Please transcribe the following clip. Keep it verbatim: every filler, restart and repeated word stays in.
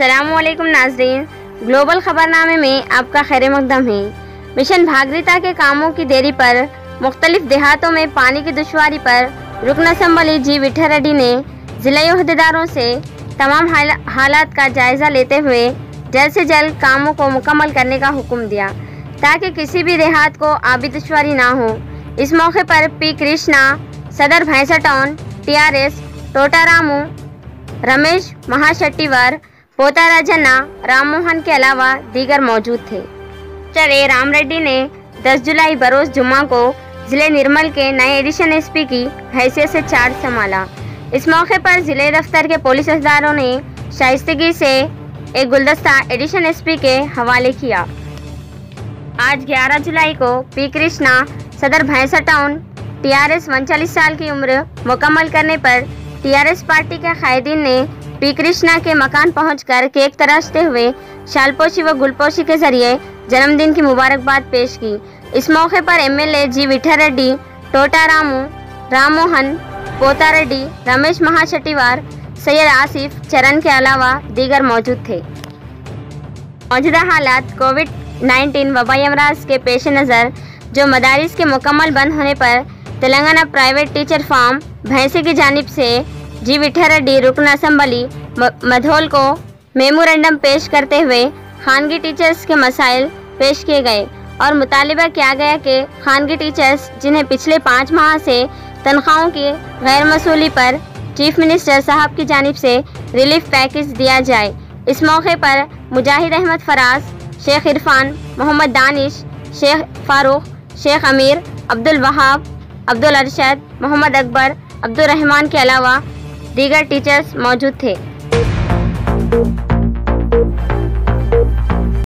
अस्सलामुअलैकुम नाज़रीन, ग्लोबल खबरनामे में आपका खैर मकदम है। मिशन भागीरथी के कामों की देरी पर मुख्तलिफ देहातों में पानी की दुश्वारी पर रुकन असम्बली जी विठल रेड्डी ने जिला अहदेदारों से तमाम हालात का जायज़ा लेते हुए जल्द से जल्द कामों को मुकम्मल करने का हुक्म दिया ताकि किसी भी देहात को आबी दुश्वारी ना हो। इस मौके पर पी कृष्णा, सदर Bhainsa town, T R S, Totaramu, Ramesh Mahashettiwar, Pota Rajanna, Ram Mohan के अलावा दीगर मौजूद थे। चरे राम रेड्डी ने दस जुलाई बरोज जुम्मा को जिले निर्मल के नए एडिशन एस पी की हैसियत से चार्ज संभाला। इस मौके पर जिले दफ्तर के पुलिस अहदेदारों ने शाइस्तगी से एक गुलदस्ता एडिशन एस पी के हवाले किया। आज ग्यारह जुलाई को पी कृष्णा, सदर Bhainsa town, T R S उनचालीस साल की उम्र मुकम्मल करने पर टी आर एस पार्टी के कायदीन ने पी कृष्णा के मकान पहुंचकर केक तराशते हुए शालपोशी व गुलपोशी के जरिए जन्मदिन की मुबारकबाद पेश की। इस मौके पर M L A G Vithal Reddy, Totaramu, Ram Mohan, Pota Reddy, Ramesh महाशेट्टीवर, Syed Asif, चरण के अलावा दीगर मौजूद थे। मौजूदा हालात कोविड नाइन्टीन वबाई अमराज के पेश नज़र जो मदारिस के मुकम्मल बंद होने पर तेलंगाना प्राइवेट टीचर फार्म भैंसे की जानिब से जी विठल रेड्डी रुकन असम्बली मधोल को मेमोरेंडम पेश करते हुए खानगी टीचर्स के मसाइल पेश किए गए और मुतालिबा किया गया कि खानगी टीचर्स जिन्हें पिछले पाँच माह से तनख्वाहों की गैर मसूली पर चीफ मिनिस्टर साहब की जानिब से रिलीफ पैकेज दिया जाए। इस मौके पर मुजाहिद अहमद फराज, शेख इरफान, मोहम्मद दानिश, शेख फारूक, शेख अमीर, अब्दुल वहाब, अब्दुल अरशद, मोहम्मद अकबर, अब्दुल रहमान के अलावा दीगर टीचर्स मौजूद थे।